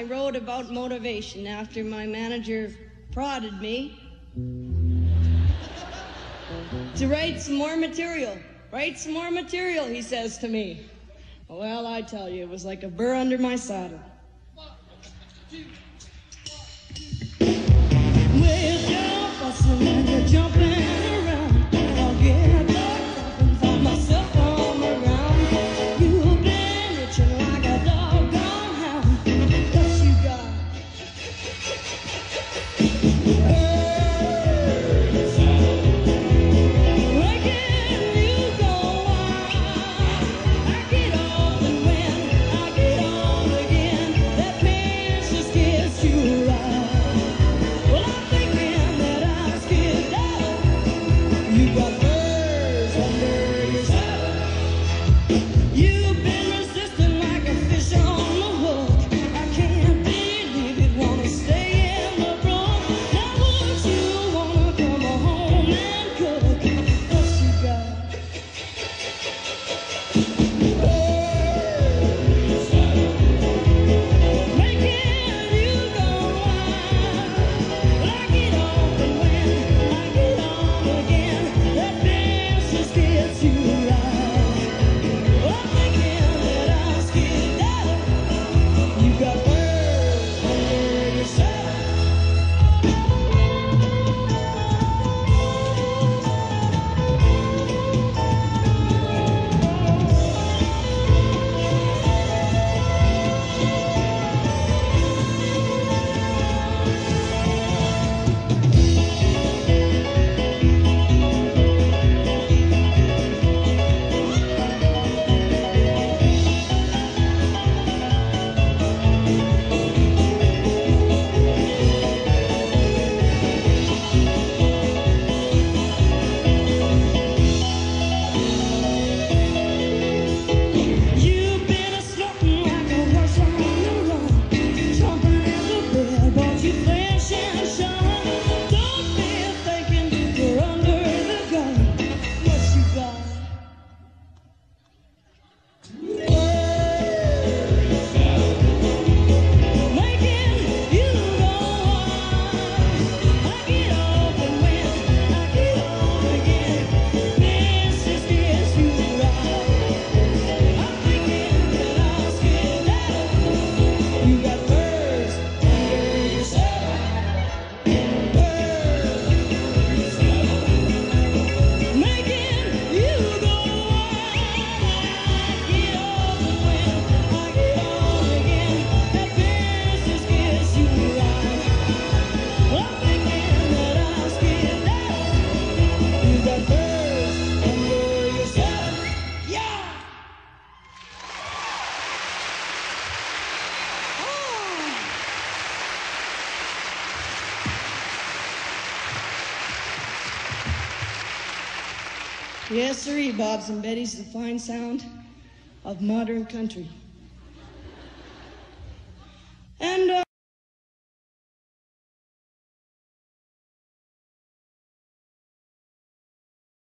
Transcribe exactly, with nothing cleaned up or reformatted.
wrote about motivation after my manager prodded me to write some more material. Write some more material, he says to me. Well, I tell you, it was like a burr under my saddle. Well, you're fussing and you're jumping around. I'll get back up and find myself on the ground. You've been itching like a doggone hound. What you got? Making you go wild. I get off and when I get on again, that pain just gets you right. Well, I'm thinking that I'm scared out. You got birds under your saddle. You've been resisting like a fish on the hook. I can't believe it, wanna stay in the brook. Now would you wanna come home and cook? What you got? Making you go wild. Well, I get off and when I get on again, that dance just gets you right. Well, I'm thinking that I'm scared out. You got birds under your saddle. You've been a snorting like a horse on the run, jumping in the bed, but you flinch and shun. Don't be thinking you're under the gun. What you got? Making you go wild. I get off and when I get on again, this just gets you right. I'm thinking that I'm scared out. You got birds under your saddle. Birds under your saddle. Making you go wild. I get off and when I get on again, that dance just gets you right. Well, I'm thinking that I'm scared out. You got birds under your saddle. Yeah! Yes, sirree, Bobs and Betty's, the fine sound of modern country. And, uh,